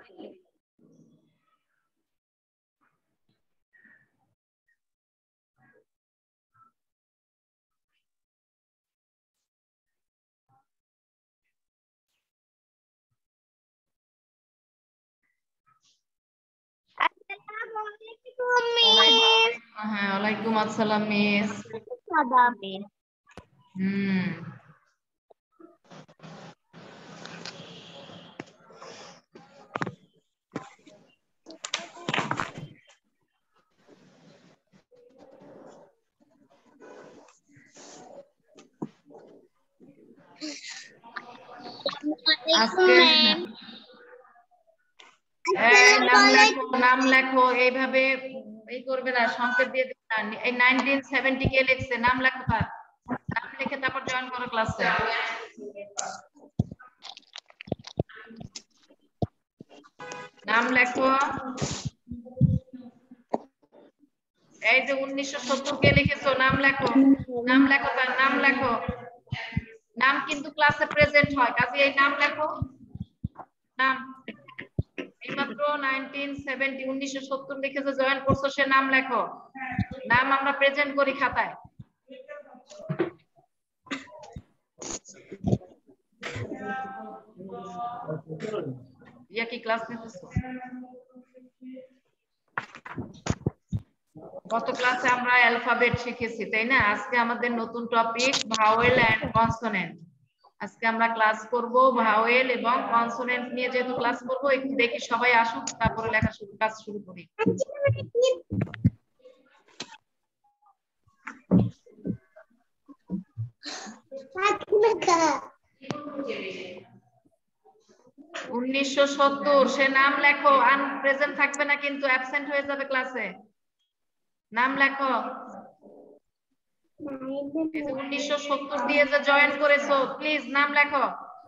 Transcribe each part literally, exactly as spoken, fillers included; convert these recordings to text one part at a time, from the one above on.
হ্যাঁ, ওয়ালাইকুম আসসালাম মিস। হুম আজকে নাম লেখো নাম লেখো এইভাবে এই করবে না, সংকেত দিয়ে দিবে না। এই নাইনটিন সেভেন্টি কে লিখছে, নাম লেখো তার, নাম লিখে তারপর জয়েন করো ক্লাসে। নাম লেখো। এই যে উনিশশো সত্তর কে লিখেছো, নাম লেখো, নাম লেখো তার, নাম লেখো। নাম কিন্তু ক্লাসে প্রেজেন্ট হয়, কাজে এই নাম লেখো। নাম এইমাত্র নাইনটিন সেভেন্টি উনিশশো সত্তর লিখেছো, জয়েন করছো, সে নাম লেখো। নাম আমরা প্রেজেন্ট করি খাতায়। ইয়া কি ক্লাস নিতেছো? গত ক্লাসে আমরা অ্যালফাবেট শিখেছি, তাই না? আজকে আমাদের নতুন টপিক ভাওয়েল এন্ড কনসোনেন্ট। আজকে আমরা ক্লাস করব ভাওয়েল এবং কনসোনেন্ট নিয়ে। যেহেতু ক্লাস করব, একটু দেখি সবাই আসুক, তারপরে লেখা শুরু কাজ শুরু করি। উনিশশো সত্তর, সে নাম লেখো। আনপ্রেজেন্ট থাকবে না কিন্তু, অ্যাবসেন্ট হয়ে যাবে ক্লাসে। নাম লেখো। উনিশশো সত্তর দিয়ে যে জয়েন করেছো, প্লিজ নাম লেখো।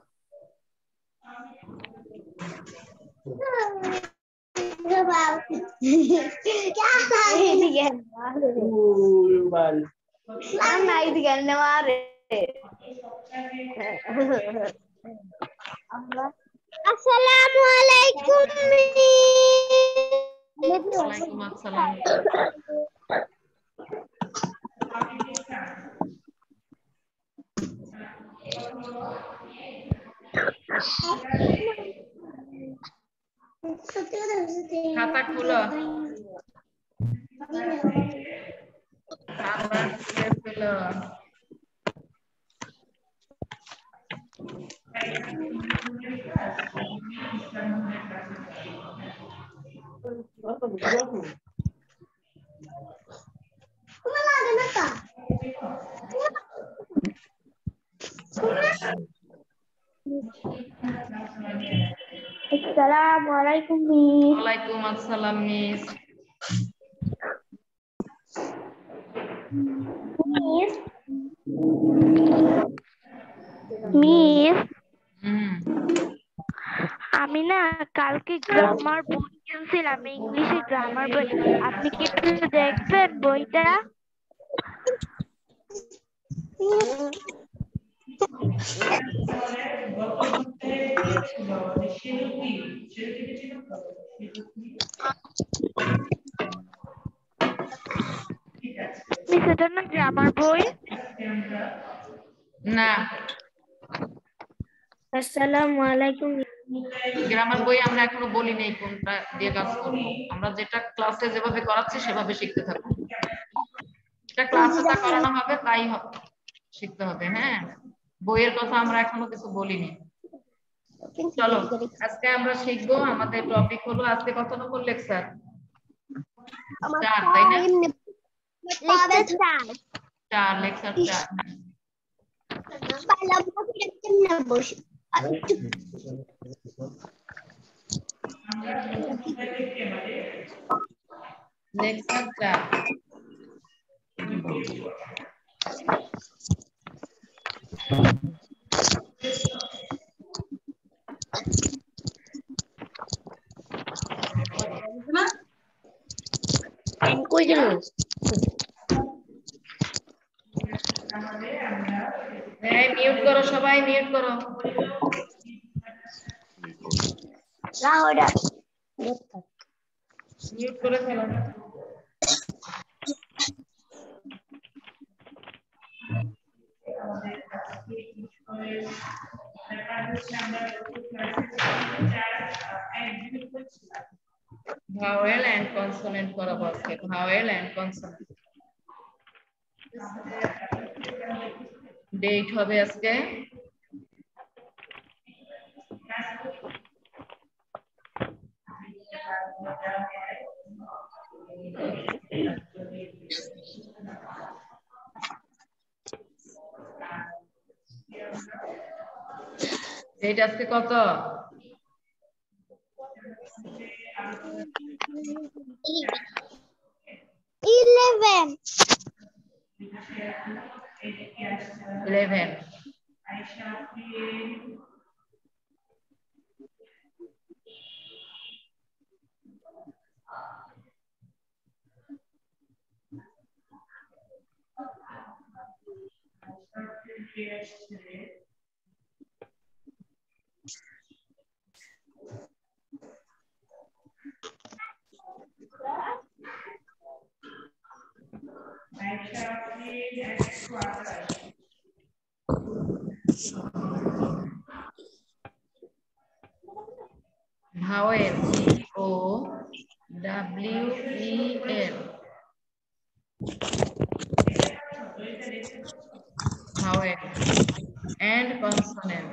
আসসালামু আলাইকুম। ওয়ালাইকুম আসসালাম। খাতা খুলো, খাতা খুলে ফেলো। আসসালামু আলাইকুম মিস। ওয়ালাইকুম আসসালাম মিস। মিস মিস হুম আমি না কালকে গ্রামার বই কিনছিলাম, ইংলিশে গ্রামার বই। আপনি কি একটু দেখবেন বইটা? মিস এটা না গ্রামার বই? না, আসসালামু আলাইকুম। গ্রামার বই আমরা এখনো বলি নেই কোনটা দিয়ে কাজ করব। আমরা যেটা ক্লাসে যেভাবে করাচ্ছি সেভাবে শিখতে থাকবো। এটা ক্লাসে যা করানো হবে তাই হবে, শিখতে হবে। হ্যাঁ, বইয়ের কথা আমরা এখনো কিছু বলিনি। চলো আজকে আমরা শিখবো, আমাদের টপিক হলো আজকে কত নম্বর লেকচার? চার, তাই না? চার, লেকচার চার। লেকচার চার। কই গেল? হ্যাঁ, মিউট করো সবাই, মিউট করো। মিউট করে ফেলো। Vowel and consonant করাবো আজকে, vowel and consonant। ডেট হবে আজকে ডেট আজকে কত? eleven eleven vowel V O W E L vowel and consonant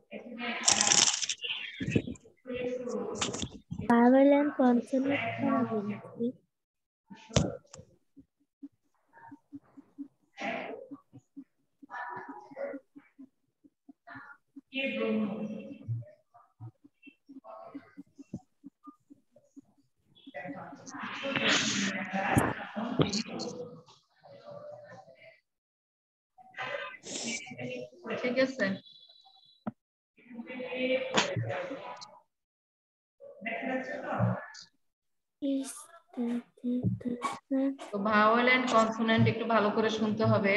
vowel and consonant করা বলছি ঠিক আছে। তো ভাওয়েল এন্ড কনসোনেন্ট একটু ভালো করে শুনতে হবে।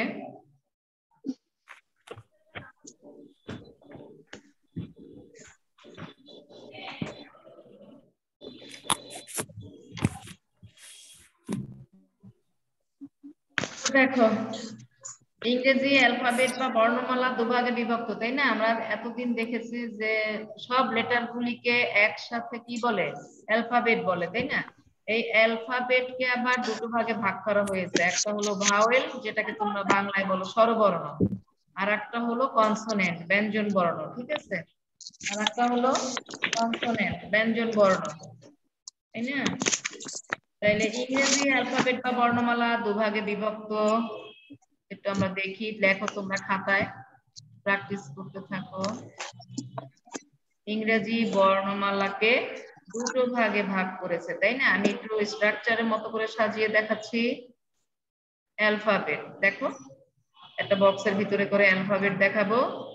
দেখো ইংরেজি অ্যালফাবেট বা বর্ণমালা দুভাগে বিভক্ত, তাই না? আমরা এতদিন দেখেছি যে সব লেটার গুলিকে একসাথে কি বলে? অ্যালফাবেট বলে, তাই না? এই অ্যালফাবেটকে আবার দুটো ভাগে ভাগ করা হয়েছে। একটা হলো ভাওয়েল, যেটাকে তোমরা বাংলায় বলো স্বরবর্ণ, আর একটা হলো কনসোনেন্ট, ব্যঞ্জন বর্ণ। ঠিক আছে, আর একটা হলো কনসোনেন্ট, ব্যঞ্জন বর্ণ, তাই না? তাইলে ইংরেজি অ্যালফাবেট বা বর্ণমালা দুভাগে বিভক্ত, একটু আমরা দেখি। লেখো তোমরা খাতায়, প্র্যাকটিস করতে থাকো। ইংরেজি বর্ণমালাকে দুটো ভাগে ভাগ করেছে, তাই না? আমি একটু স্ট্রাকচারের মতো করে সাজিয়ে দেখাচ্ছি। অ্যালফাবেট দেখো, একটা বক্সের ভিতরে করে অ্যালফাবেট দেখাবো।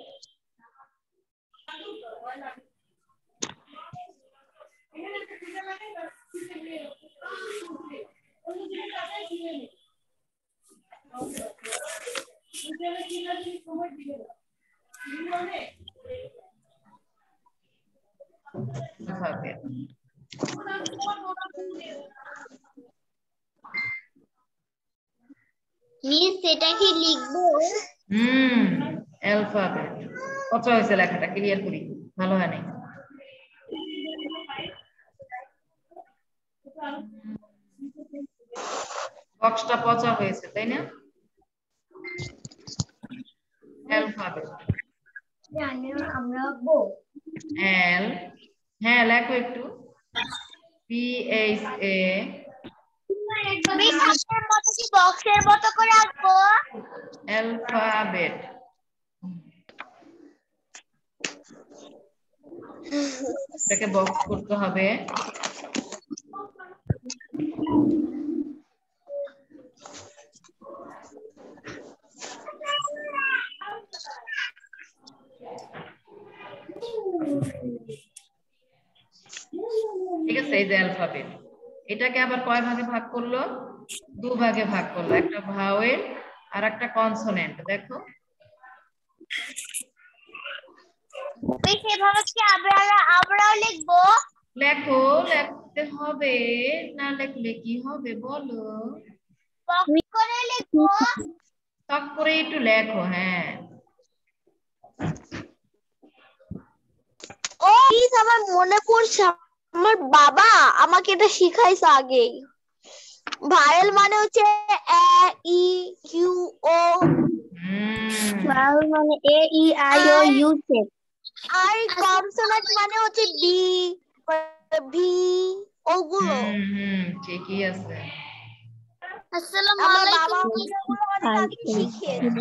মিস এটা কি লিখবো? হুম, অ্যালফাবেট কত হয়েছে? লেখাটা ক্লিয়ার করি, ভালো হয় নাই। বক্সটা পচা হয়েছে, তাই না? অ্যালফাবেট আমরা এল, হ্যাঁ লেখো একটু। পি এইচ এ বক্সের মতো করে আঁকবো। অ্যালফাবেট, এটাকে বক্স করতে হবে। ঠিক আছে, এই যে অ্যালফাবেট, এটাকে আবার কয় ভাগে ভাগ করলো? দু ভাগে ভাগ করলো, একটা ভাওয়েল আর একটা কনসোনেন্ট। দেখো সেভাবে কি আমরা আমরাও লিখবো? লেখো, লিখতে হবে না লিখলে কি হবে বলো? করে লিখো। টক করে একটু লেখো। হ্যাঁ ও প্লিজ, আমার মনে পড়ছে, আমার বাবা আমাকে এটা শিখাইছে আগেই। ভায়েল মানে হচ্ছে এ ই ইউ ও, ভাওয়াল মানে A E I O U J. আর কনসোনেন্ট মানে হচ্ছে বি ভি ওগুলো। হুম হুম ঠিকই আছে। আসসালামু আলাইকুম। আমার বাবা আমাকে এগুলো অনেক আগে শিখিয়েছে,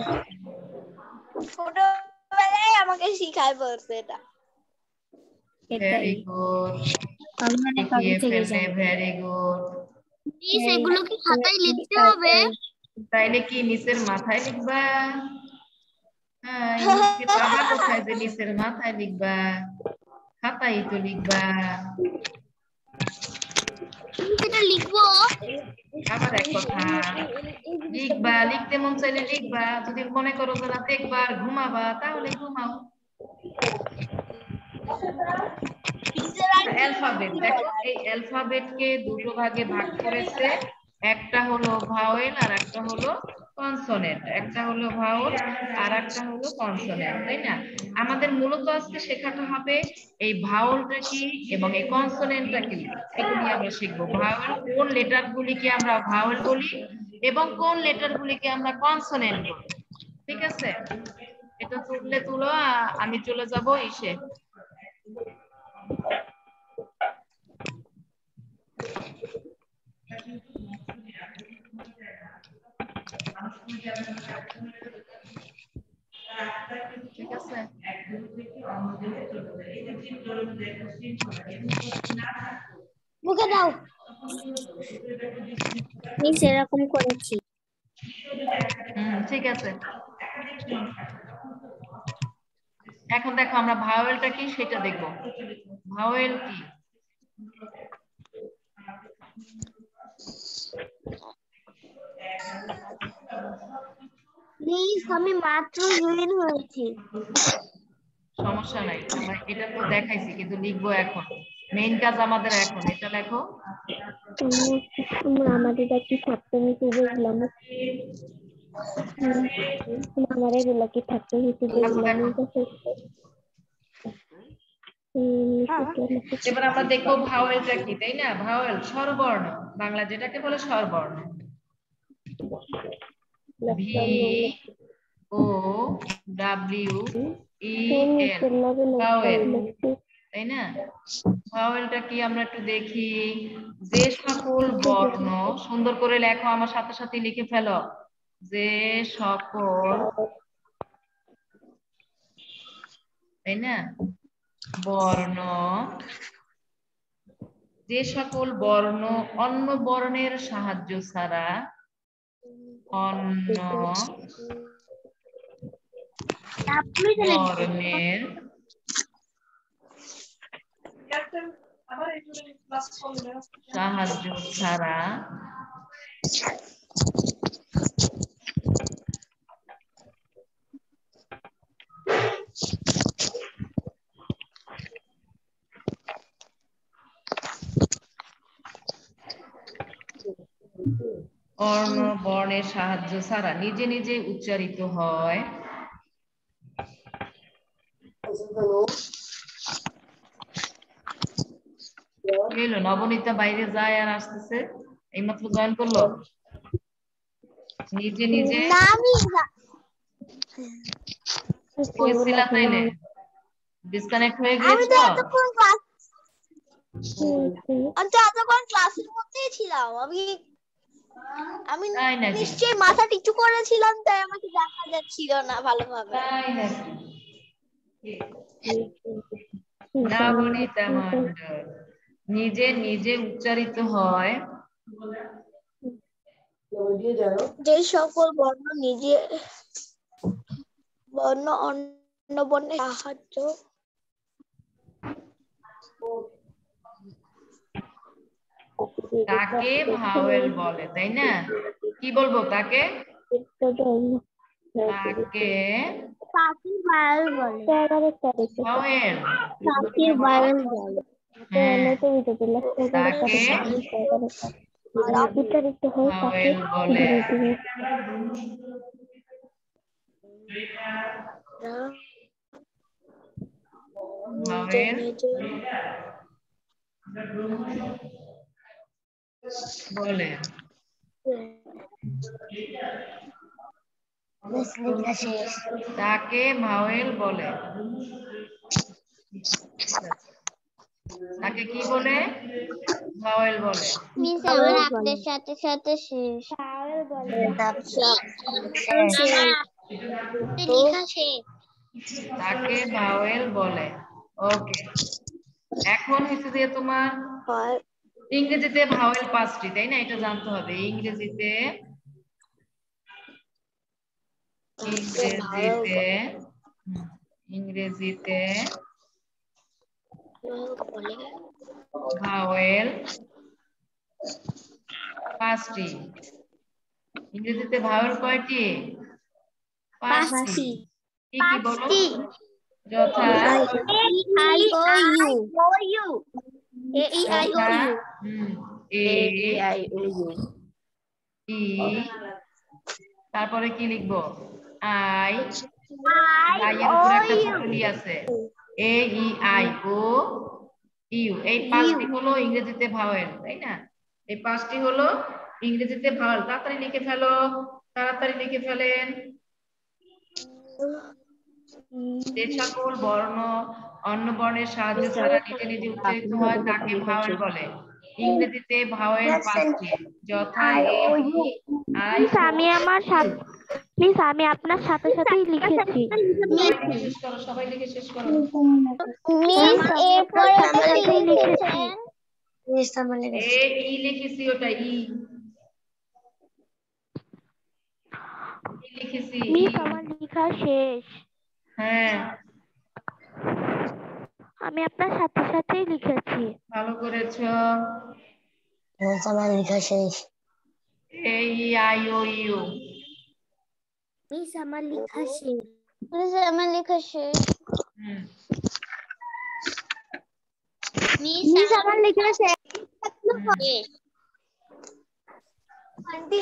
ছোটবেলায় আমাকে শিখায় বলছে এটা। ভেরি গুড, আমি অনেক আগে শিখিয়ে থেকে ফেললে, জানি। Very good. প্লিজ এগুলো কি খাতায় লিখতে হবে? তাইলে কি নিচের মাথায় লিখবা? হ্যাঁ, ইংলিশকে পাবা কোথায় যে নিচের মাথায় লিখবা? খাতায় তো লিখবা। এটা লিখবো? আবার এক কথা, লিখবা, লিখতে মন চাইলে লিখবা, যদি মনে করো যে না দেখবা আর ঘুমাবা তাহলে ঘুমাও। অ্যালফাবেট দেখো, এই অ্যালফাবেটকে দুটো ভাগে ভাগ করেছে, একটা হলো ভাওয়েল আর একটা হলো কনসোনেন্ট। একটা হলো ভাওয়েল আর একটা হলো কনসোনেন্ট, তাই না? আমাদের মূলত আজকে শেখাটা হবে এই ভাওয়েলটা কি এবং এই কনসোনেন্টটা কি, এগুলি আমরা শিখবো। ভাওয়েল কোন লেটার গুলিকে আমরা ভাওয়েল বলি এবং কোন লেটার গুলিকে আমরা কনসোনেন্ট বলি। ঠিক আছে, এটা তুললে তুলো, আ- আমি চলে যাব ইসে। ঠিক আছে, মুখে দাও। আমি সেরকম করেছি। হুম ঠিক আছে। এখন দেখো আমরা ভাওয়েলটা কি সেটা দেখবো। ভাওয়েল কি? প্লিজ, আমি মাত্র জয়েন হয়েছি। সমস্যা নাই, আমরা এটা তো দেখাইছি, কিন্তু লিখবো এখন। মেইন কাজ আমাদের এখন এটা লেখো। আমাদের কি থাকতে নিচে দেখলাম, আমার এগুলো কি থাকতে নিচে আচ্ছা দেখলাম। দেখো, এবার আমরা দেখবো ভাওয়েলটা কি, তাই না? ভাওয়েল স্বরবর্ণ, বাংলা যেটাকে বলে স্বরবর্ণ। V O W E L, vowel, তাই না? ভাওয়েলটা কি আমরা একটু দেখি। যে সকল বর্ণ, সুন্দর করে লেখো, আমার সাথে সাথে লিখে ফেলো। যে সকল, তাই না, বর্ণ, যে সকল বর্ণ অন্য বর্ণের সাহায্য ছাড়া, অন্য বর্ণের সাহায্য ছাড়া অন্য বর্ণের সাহায্য ছাড়া নিজে নিজে উচ্চারিত হয়। কি হলো, নবনীতা বাইরে যায় আর আসতেছে, এইমাত্র জয়েন করলো। নিজে নিজে না, আমি কইছিলা তাইলে ডিসকানেক্ট হয়ে আমি তো গিয়েছো? এতক্ষণ ক্লাস আমি তো এতক্ষণ ক্লাসের মধ্যেই ছিলাম। আমি আমি তাই নাকি? নিশ্চয়ই মাথা নিচু করেছিলাম, তাই আমাকে দেখা যাচ্ছিল না ভালোভাবে। তাই নাকি? নবনীতা মণ্ডল, নিজে নিজে উচ্চারিত হয় যে সকল বর্ণ নিজে বর্ণ অন্য বর্ণের সাহায্য তাকে ভাওয়েল বলে, তাই না? কি বলবো তাকে? তাকে তাকে ভায়েল বলে। ভাওয়েল। তাকে ভায়েল বলে। তাকে ভাওয়েল বলে। ভাওয়েল বলে। তাকে ভাওয়েল বলে। তাকে কি বলে? ভাওয়েল বলে। মিস আমার আপনার সাথে সাথে শেষ। ভাওয়েল বলে। লেখা শেষ। তাকে ভাওয়েল বলে। ওকে, এখন হচ্ছে যে তোমার ইংরেজিতে ভাওয়েল পাঁচটি, তাই না? এটা জানতে হবে। ইংরেজিতে ইংরেজিতে হুম, ইংরেজিতে ভাওয়েল পাঁচটি। ইংরেজিতে ভাওয়েল কয়টি? পাঁচটি। কি কি বলো? যথা I O U A E I O U hmm A I O U E, তারপরে কি লিখবো? আই, আই এর উপরে একটা পুটলি আছে। এ ই আই ও ইউ, এই পাঁচটি হলো ইংরেজিতে ভাওয়েল, তাই না? এই পাঁচটি হলো ইংরেজিতে ভাওয়েল। তাড়াতাড়ি লিখে ফেলো, তাড়াতাড়ি লিখে ফেলেন। যে সকল বর্ণ অন্য বর্ণের সাহায্যে ছাড়া নিজে নিজে উচ্চারিত হয় তাকে ভাওয়েল বলে। ইংরেজিতে ভাওয়েল পাঁচটি, যথা এ ই আই মিস আমি আমার সাথে মিস আমি আপনার সাথে সাথেই লিখেছি। শেষ করো, সবাই লিখে শেষ করো। মিস এরপরে কি লিখেছেন? এ ই লিখেছি, ওটা ই লিখেছি। মিস আমার লেখা শেষ। হ্যাঁ, আমি আপনার সাথে সাথেই লিখেছি। ভালো করেছো। আমার লেখা শেষ। A E I O U. Miss আমার লেখা শেষ। মিস আমার লেখা শেষ। হুম, মিস আমার লেখা শেষ। আন্টি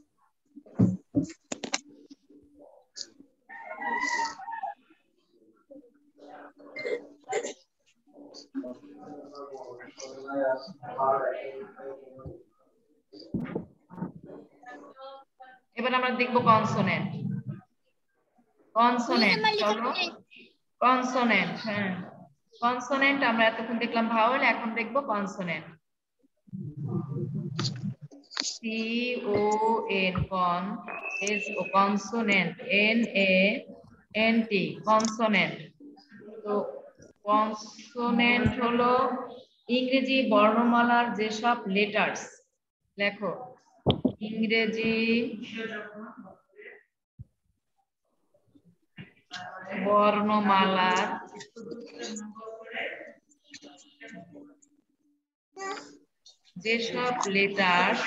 এবার আমরা দেখবো কনসোনেন্ট। কনসোনেন্ট চলো, কনসোনেন্ট। হ্যাঁ, কনসোনেন্ট আমরা এতক্ষণ দেখলাম ভাওয়েল, এখন দেখবো consonant. C O N con S O consonant, N A N T consonant. তো কনসোনেন্ট হলো ইংরেজি বর্ণমালার যেসব লেটার্স, লেখো ইংরেজি বর্ণমালার যেসব লেটার্স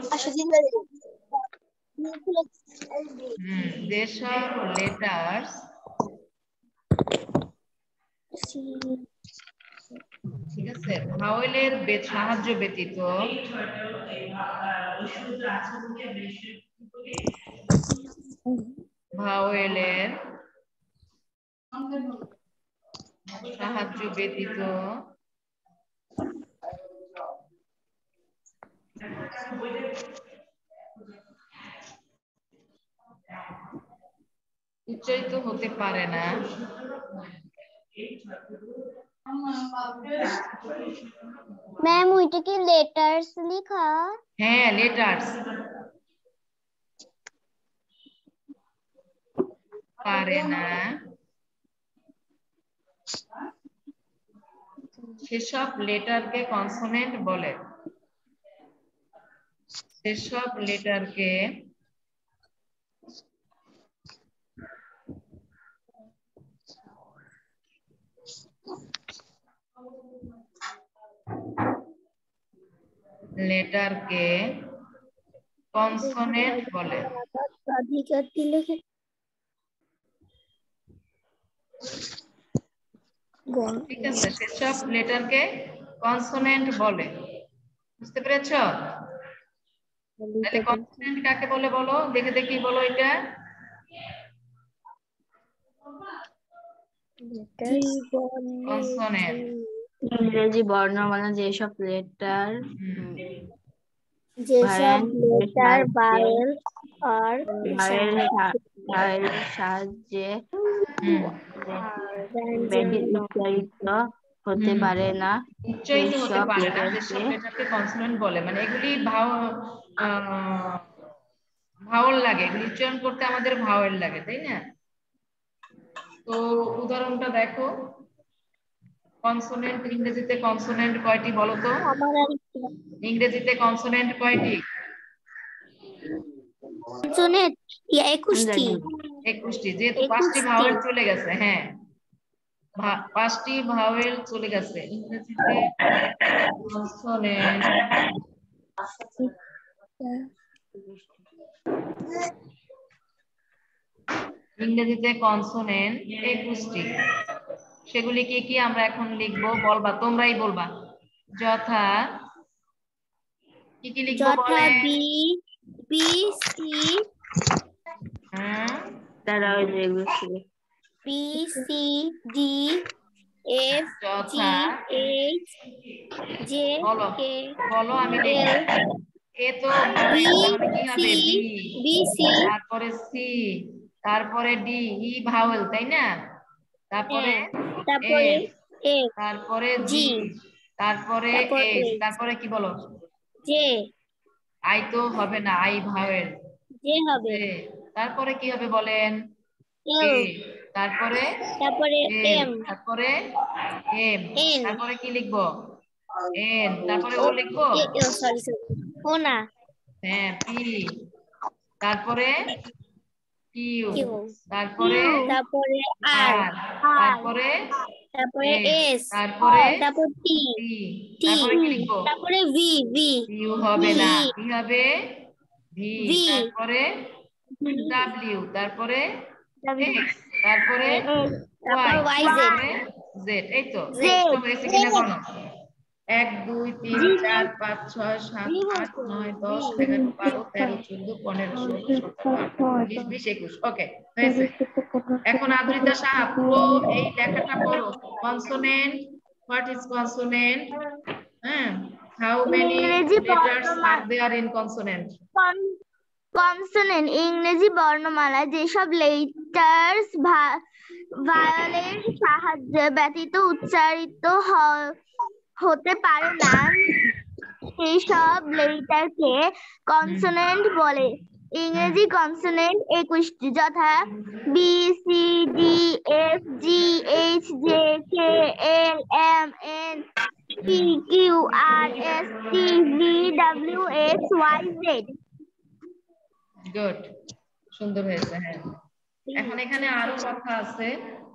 হুম যেসব লেটার্স ঠিক আছে ভাওয়েলের সাহায্য ব্যতীত ভাওয়েলের সাহায্য ব্যতীত উচ্চারিত হতে পারে না। ম্যাম ওইটা কি লেটার্স লেখা? হ্যাঁ, লেটার্স পারে না, সেসব লেটারকে কনসোনেন্ট বলে। সেসব লেটারকে লেটারকে কনসোনেন্ট বলে। ঠিক আছে, সেসব লেটারকে কনসোনেন্ট বলে। বুঝতে পেরেছো? তাহলে কনসোনেন্ট কাকে বলে বলো দেখে দেখি, বলো এটা। কনসোনেন্ট ইংরেজি বর্ণমালা যেসব লেটার যেসব লেটার ভাওয়েল আর ভাওয়েল সাহায্যে ব্যঞ্জন উচ্চারিত হতে পারে না উচ্চারিত হতে সেইসব পারে না যেসব লেটারকে লেটারকে কনসোনেন্ট বলে। মানে এগুলি ভাও ভাওয়াল লাগে, এগুলি উচ্চারণ করতে আমাদের ভাওয়াল লাগে, তাই না? তো উদাহরণটা দেখো, কনসোনেন্ট ইংরেজিতে কনসোনেন্ট কয়টি বলো তো? ইংরেজিতে কনসোনেন্ট কয়টি? কনসোনেন্ট একুশটি। একুশটি, যেহেতু পাঁচটি ভাওয়েল চলে গেছে। হ্যাঁ, পাঁচটি ভাওয়েল চলে গেছে। ইংরেজিতে কনসোনেন্ট ইংরেজিতে কনসোনেন্ট একুশটি। সেগুলি কি কি আমরা এখন লিখবো, বলবা, তোমরাই বলবা। যথা কি কি লিখবো? যথা বি বি সি হ্যাঁ তারা ওই যেগুলো ছিল B C D F G H J K বলো, আমি এল। এ তো ভাওয়েল, তাহলে কি হবে? বি। বি সি তারপরে সি, তারপরে ডি, ই ভাওয়েল, তাই না? তারপরে তারপরে এ, তারপরে জি, তারপরে এইচ, তারপরে কি বলো? জে। আই তো হবে না, আই ভাওয়েল, জে হবে। তারপরে কি হবে বলেন? এল। এ, তারপরে তারপরে এম, তারপরে এম, এন। তারপরে কি লিখবো? এন, তারপরে ও লিখবো? সরি সরি ও না, হ্যাঁ, পি, তারপরে কিউ, কিউ, তারপরে তারপরে আর, আর, তারপরে তারপরে এস, তারপরে তারপর টি, টি, তারপরে কি লিখবো? তারপরে ভি, ভি, ইউ হবে না, কি হবে? ভি, ভি, তারপরে ডাব্লিউ, তারপরে এক্স, তারপরে তারপর ওয়াই, জেড, জেড। এই তো জেড হয়েছে কিনা গণ? এক দুই তিন চার পাঁচ ছয় সাত আট নয় দশ এগারো বারো তেরো চোদ্দ পনেরো ষোলো সতেরো আঠারো উনিশ বিশ একুশ। ওকে, হয়েছে। এখন আদ্রিতা সাহা পুরো এই লেখাটা পড়ো। Consonant, what is consonant? হ্যাঁ, how many letters are there in consonant? Consonant ইংরেজি বর্ণমালা যেসব লেটার্স ভাওয়েলের সাহায্যে ব্যতীত উচ্চারিত হতে পারে না সেইসব লেটারকে কনসোনেন্ট বলে। ইংরেজি কনসোনেন্ট একুশটি, যথা B C D F G H J K L M N P Q R S T V W X Y Z. Good, সুন্দর হয়েছে। হ্যাঁ, এখন এখানে আরো কথা আছে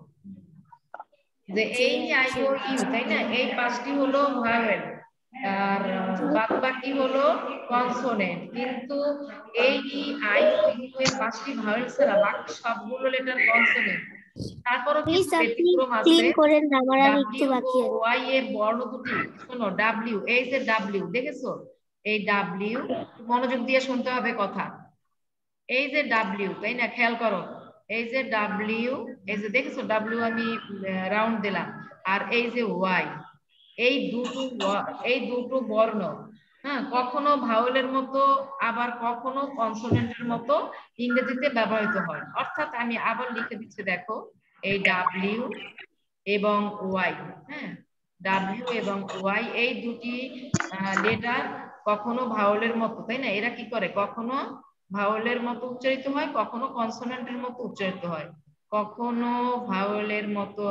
যে এই আই ও ইউ, তাই না? এই পাঁচটি হলো ভাওয়েল আর বাদ বাকি হলো কনসোনেন্ট। কিন্তু এই ই আই ও ইউ এর পাঁচটি ভাওয়েল ছাড়া বাকি সবগুলো লেটার কনসোনেন্ট। তারপরও কিছু ব্যতিক্রম আছে। ডাব্লিউ ও ওয়াই এর বর্ণ দুটি, শোনো, ডাব্লিউ, এই যে ডাব্লিউ দেখেছো, এই ডাব্লিউ, মনোযোগ দিয়ে শুনতে হবে কথা। এই যে ডাব্লিউ, তাই না? খেয়াল করো, এই যে ডাব্লিউ, এই যে দেখেছো ডাব্লিউ আমি রাউন্ড দিলাম, আর এই যে ওয়াই, এই দুটো এই দুটো বর্ণ, হ্যাঁ, কখনো ভাওয়েলের মতো আবার কখনো কনসোনেন্টের মতো ইংরেজিতে ব্যবহৃত হয়। অর্থাৎ আমি আবার লিখে দিচ্ছি, দেখো, এই ডাব্লিউ এবং ওয়াই, হ্যাঁ, ডাব্লিউ এবং ওয়াই এই দুটি লেটার কখনো ভাওয়েলের মতো, তাই না? এরা কি করে, কখনো ভাওয়েলের মতো উচ্চারিত হয়, কখনো কনসোনেন্টের মতো উচ্চারিত হয়। কখনো ভাওয়েলের মতো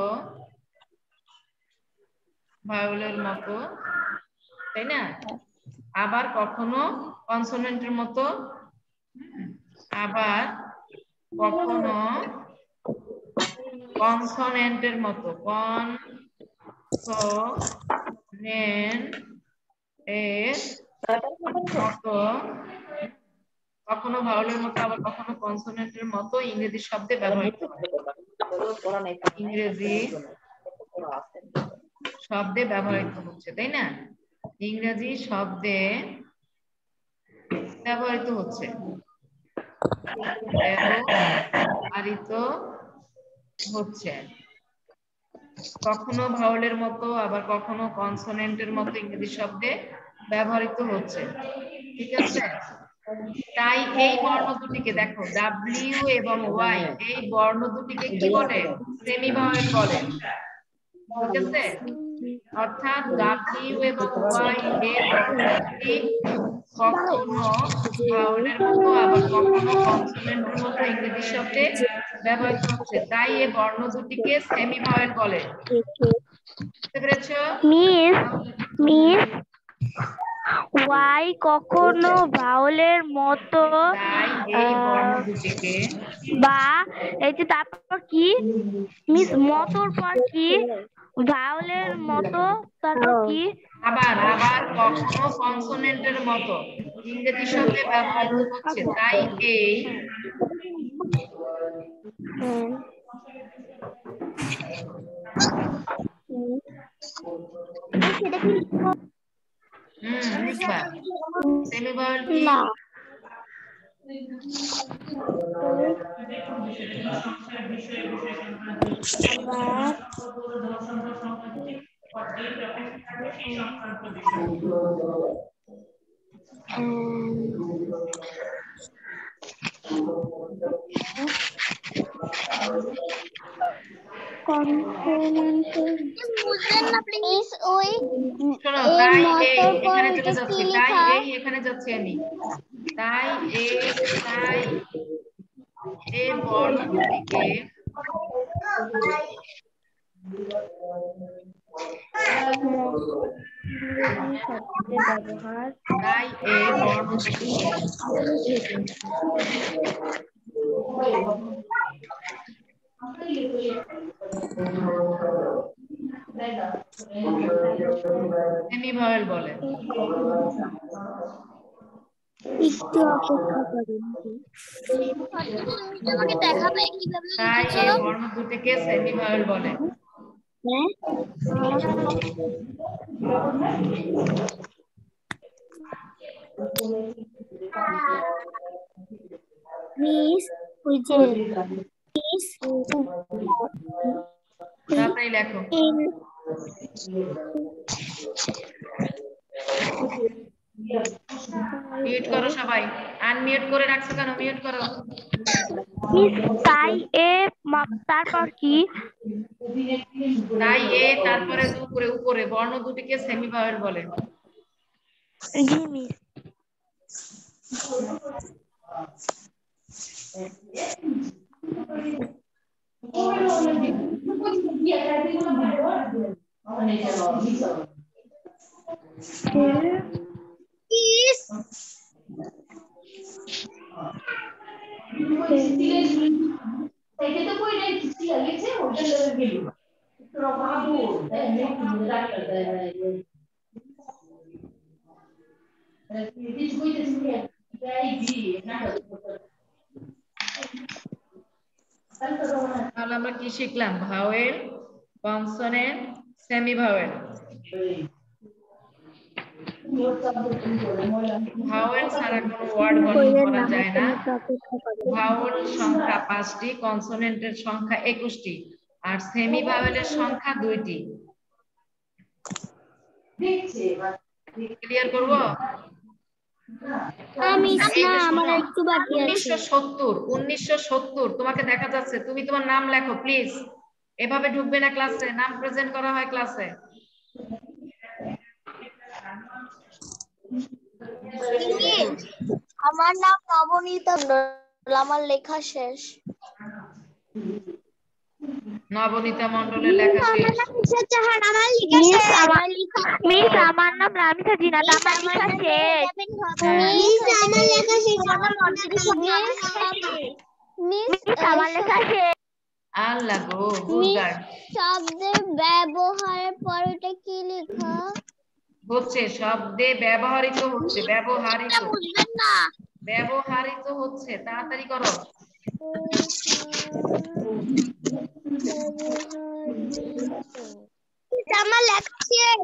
ভাওয়েলের মতো তাই না? আবার কখনো কনসোনেন্টের মতো, আবার কখনো কনসোনেন্টের মতো, কনসোনেন্ট এর মতো, কখনো ভাওয়েলের মতো আবার কখনো কনসোনেন্টের মতো ইংরেজি শব্দে ব্যবহৃত হয়। ইংরেজি শব্দে ব্যবহৃত হচ্ছে, তাই না? ইংরেজি শব্দে ব্যবহৃত হচ্ছে, ব্যবহৃত হচ্ছে। কখনো ভাওয়ালের মতো আবার কখনো কনসোনেন্টের মতো ইংরেজি শব্দে ব্যবহৃত হচ্ছে, ঠিক আছে? তাই এই বর্ণ দুটিকে দেখো, ডাব্লিউ এবং ওয়াই, এই বর্ণ দুটিকে কি বলে? সেমি ভাওয়েল বলে, ঠিক আছে? অর্থাৎ ডাব্লিউ এবং ওয়াই এর বর্ণ দুটি কখনো ভাওয়ালের মতো আবার কখনো কনসোনেন্টের মতো ইংরেজি শব্দে ব্যবহৃত হচ্ছে, তাই এই বর্ণ দুটিকে সেমি ভাওয়েল বলে। বুঝতে পেরেছো? মিস মিস ওয়াই কখনো ভাওয়ালের মতো তাই এই বর্ণ দুটিকে বা এই যে তারপর কি মিস মতোর পর কি ভাওয়ালের মতো তারপর কি আবার আবার কখনো কনসোনেন্টের মতো ইংরেজি শব্দে ব্যবহৃত হচ্ছে, তাই এই হুম লিখবা সেমি ভাওয়েল কি? শোনো, তাই এই এখানে চলে যাচ্ছি, তাই এই এখানে যাচ্ছি আমি, তাই এই তাই এই বর্ণ দুটিকে তাই এই বর্ণ দুটিকে সেমি ভাওয়েল বলে। একটু অপেক্ষা করুন, তোমাকে দেখাবে কিভাবে তাই এই বর্ণ দুটিকে সেমি ভাওয়েল বলে। মিস ওই যে মিস তাড়াতাড়ি লেখো। মিউট করো সবাই, আনমিউট করে রাখছো কেন? মিউট করো। মিস তাই এ তারপর কি তাই এ তারপরে উপরে উপরে বর্ণ দুটিকে সেমি ভাওয়েল বলে। জি মিস। তাহলে আমরা কি শিখলাম? Vowel, consonant, semi vowel. Vowel ছাড়া কোনো ওয়ার্ড গঠন করা যায় না। ভাওয়েল সংখ্যা পাঁচটি, কনসোনেন্টের সংখ্যা একুশটি, আর সেমি ভাওয়েলের সংখ্যা দুইটি। ক্লিয়ার করবো? উনিশশো সত্তর উনিশশো সত্তর তোমাকে দেখা যাচ্ছে, তুমি তোমার নাম লেখো প্লিজ। এভাবে ঢুকবে না ক্লাসে, নাম প্রেজেন্ট করা হয় ক্লাসে। আমার নাম নবনীতা মন্ডল, আমার লেখা শেষ। নবনীতা মন্ডলের লেখা শেষ। মিস আমার নাম রামিসা জিনাত, আমার লেখা শেষ। মিস আমার লেখা শেষ। মিস আমার লেখা শেষ। আল্লাহ গো, গুড। শব্দের ব্যবহারের পর এটা কি লেখা হচ্ছে? শব্দে ব্যবহৃত হচ্ছে, ব্যবহৃত ব্যবহৃত হচ্ছে। তাড়াতাড়ি করো। আমার লেখা শেষ।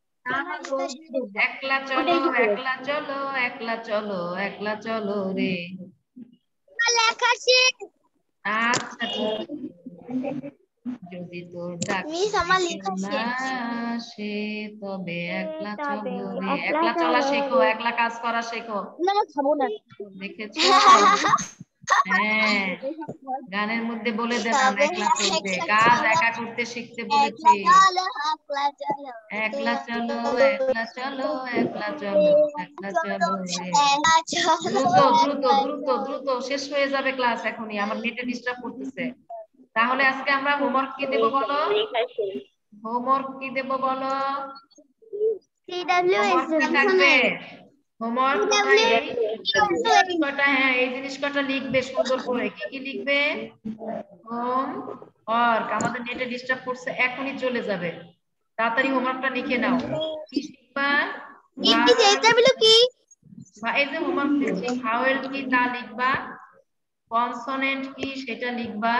একলা চলো একলা চলো একলা চলো একলা চলো রে। আমার লেখা শেষ। আচ্ছা ঠিক আছে। যদি তোর ডাক মিস আমার লেখা না শেষ। আসে তবে একলা তবে চলো রে। একলা একলা চলা চলো শেখো, রে। একলা কাজ করা শেখো। না খাবো না। দেখেছো? হ্যাঁ, গানের মধ্যে বলে দিলাম তবে একলা চলতে, একলা কাজ চলো, একা করতে শিখতে একলা বলেছি। চলো, একলা চলো, একলা চলো একলা চলো একলা চলো একলা চলো রে। একলা চলো, দ্রুত দ্রুত একলা দ্রুত চলো। দ্রুত শেষ হয়ে যাবে ক্লাস এখনই, আমার নেটে ডিস্টার্ব করতেছে। তাহলে আজকে আমরা হোমওয়ার্ক কি দেব বলো? হোমওয়ার্ক কি দেব বলো? হোমওয়ার্ক কি থাকবে? হোমওয়ার্ক তোমরা এই জিনিস কটা, হ্যাঁ এই জিনিস কটা লিখবে সুন্দর করে। কি কি লিখবে? Home work. আমাদের নেটে ডিস্টার্ব করছে, এখনই চলে যাবে। তাড়াতাড়ি হোমওয়ার্কটা লিখে নাও। কি শিখবা? কি? এই যে হোমওয়ার্ক দিচ্ছি, ভাওয়েল কি তা লিখবা, কনসোনেন্ট কি সেটা লিখবা।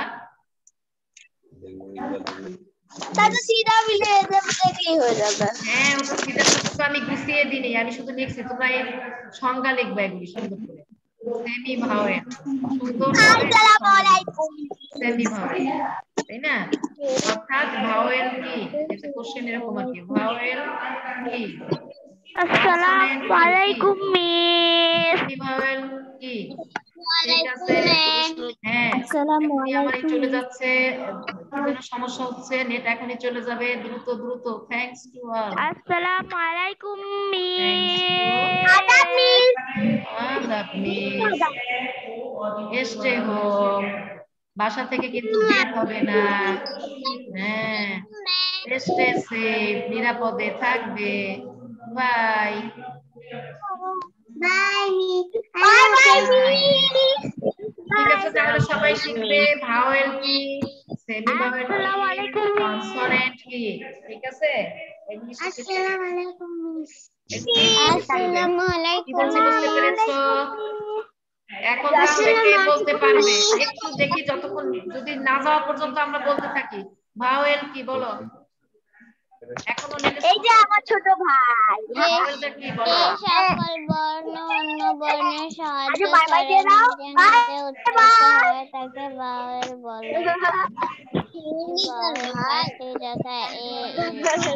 তাহলে সিধা মিলে দেখলেই হয়ে যাবে। হ্যাঁ ওটা সিধা টুকু আমি গুছিয়ে দিইনি, আমি শুধু লিখছি, তোমরা এই সংজ্ঞা লিখবা এগুলি সুন্দর করে। সেমি ভাওয়েল সুন্দর করে আসসালামু আলাইকুম। সেমি ভাওয়েল, তাই না? অর্থাৎ ভাওয়েল কি, এটা কোশ্চেন এরকম আর কি, ভাওয়েল কি, আসসালামু আলাইকুম মিস। সেমি ভাওয়েল কি, ঠিক আছে? হ্যাঁ আসসালামু এখনই আমার এই আলাইকুম চলে মিস। যাচ্ছে, কি যেন সমস্যা হচ্ছে, নেট এখনই চলে যাবে, দ্রুত দ্রুত। Thanks to all. আসসালামু আলাইকুম থ্যাঙ্কস টু আদাব মিস। আদাব মিস। স্টে হোম, বাসা থেকে কিন্তু বের হবে না। হ্যাঁ স্টে সেফ, নিরাপদে থাকবে। Bye bye miss. Bye bye miss. ঠিক আছে, তাহলে সবাই শিখবে ভাওয়েল কি, সেমি ভাওয়েল কি, আসসালামু আলাইকুম মিস। কনসোনেন্ট কি। ঠিক আছে, এগুলি শিখে আসসালামু আলাইকুম মিস। এগুলি শিখে ফেলবে। আসসালামু কি আলাইকুম। বলছি বুঝতে পেরেছো? এখন তাহলে কে বলতে পারবে? একটু দেখি, যতক্ষণ যদি না যাওয়া পর্যন্ত আমরা বলতে থাকি। ভাওয়েল কি বলো? এখনো নেটে এই যে আমার ছোট ভাই। ভাওয়েলটা কি বলো? সকল বর্ণ অন্য বর্ণের সাহায্য আচ্ছা, বাই বাই করে দিয়ে দাও। নিজে বাই নিতে উৎকৃষ্ট হয় তাকে ভাওয়েল বলে। ভাওয়েল পাঁচটি যথা এ ই ও।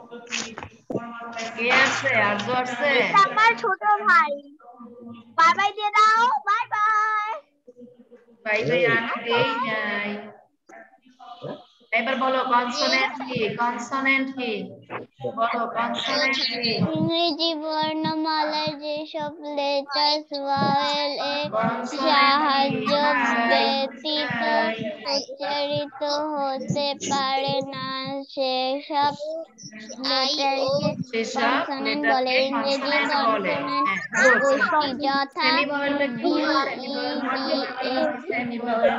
কে আছে? আরজু আছে? আমার ছোট ভাই। বাই বাই দিয়ে দাও। Bye bye. বাই বাই আমি দেই নাই। এবার বলো কনসোনেন্ট কি, কনসোনেন্ট কি বলো, কনসোনেন্ট কি? ইংরেজি বর্ণমালায় যেসব লেটার্স ভাওয়েল এর কনসোনেন্ট কি? সাহায্য হাই ব্যতীত হাই উচ্চারিত হতে পারে না সেসব লেটারকে সেসব কনসোনেন্ট বলে। লেটারকে ইংরেজি কনসোনেন্ট বলে। কনসোনেন্ট হ্যাঁ গুড। একুশটি যথা সেমি ভাওয়েলটা কি? B semi E vowel D বলো, এ সেমি ভাওয়েল।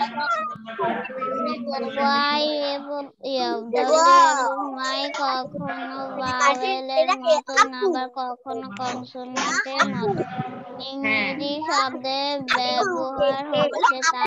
ওয়াই এবং ডব্লিউ এবং ওয়াই কখনো ভাওয়েলের মতন আবার কখনো কনসোনেন্টের মতো। ইংরেজি শব্দের ব্যবহার হচ্ছে তা